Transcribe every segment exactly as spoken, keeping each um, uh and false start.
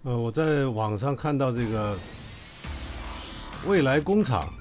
呃，我在网上看到这个未来工厂，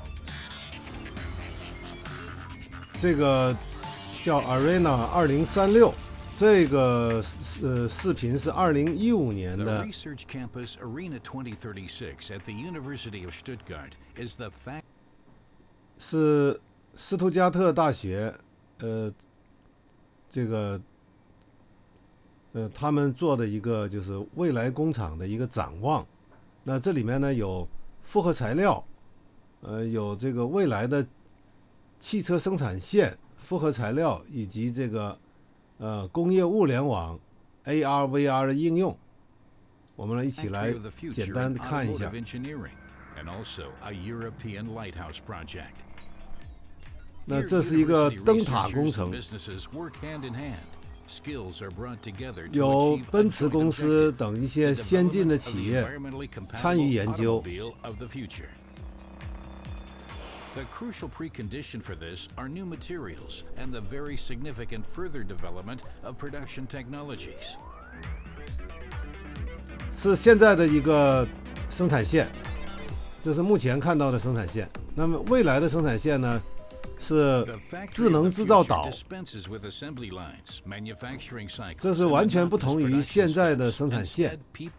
这个叫 Arena 二零三六，这个呃视频是二零一五年的。 Research campus Arena twenty thirty-six at the University of Stuttgart is the fact. 是斯图加特大学，呃，这个。呃，他们做的一个就是未来工厂的一个展望，那这里面呢有复合材料，呃，有这个未来的汽车生产线、复合材料以及这个呃工业物联网、A R、V R 的应用，我们来一起来简单的看一下。那这是一个灯塔工程。有奔驰公司等一些先进的企业参与研究。 The crucial precondition for this are new materials and the very significant further development of production technologies. 是现在的一个生产线，这是目前看到的生产线。那么未来的生产线呢？是智能制造岛，这是完全不同于现在的生产线。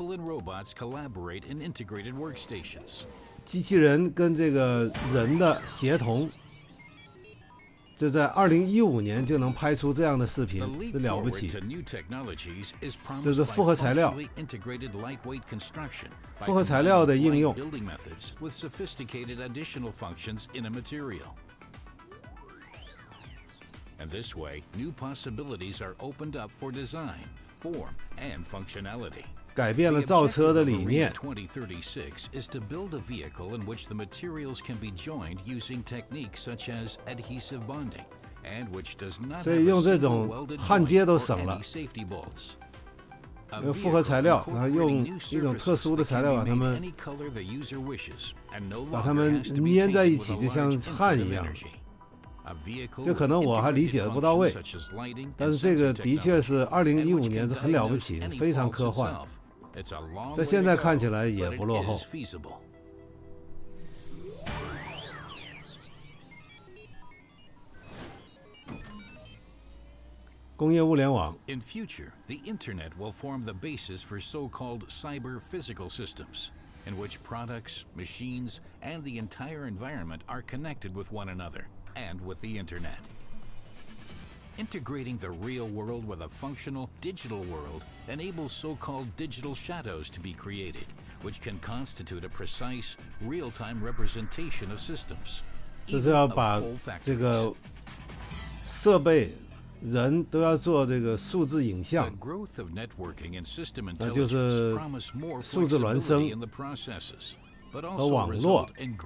机器人跟这个人的协同，这在二零一五年就能拍出这样的视频，这了不起。这是复合材料，复合材料的应用。 And this way, new possibilities are opened up for design, form, and functionality. 改变了造车的理念。 twenty thirty-six is to build a vehicle in which the materials can be joined using techniques such as adhesive bonding, and which does not have a single welded joint or any safety bolts. 用复合材料，然后用一种特殊的材料把它们把它们粘在一起，就像焊一样。这可能我还理解的不到位，但是这个的确是二零一五年是很了不起，非常科幻，在现在看起来也不落后。工业物联网。 In future, the internet will form the basis for so-called cyber physical systems, in which products, machines, and the entire environment are connected with one another. And with the internet. Integrating the real world with a functional digital world enables so-called digital shadows to be created, which can constitute a precise, real-time representation of systems. 就是要把这个设备、人都要做这个数字影像，那就是数字孪生和网络。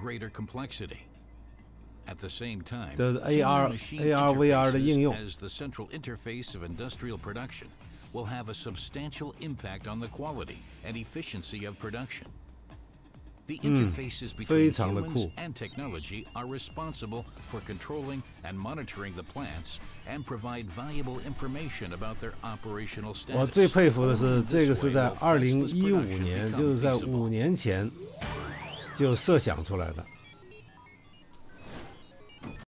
At the same time, 这是 A R、A R、V R 的应用。 as the central interface of industrial production will have a substantial impact on the quality and efficiency of production. The interfaces between humans and technology are responsible for controlling and monitoring the plants and provide valuable information about their operational status. 我最佩服的是，这个是在二零一五年，就是在五年前就设想出来的。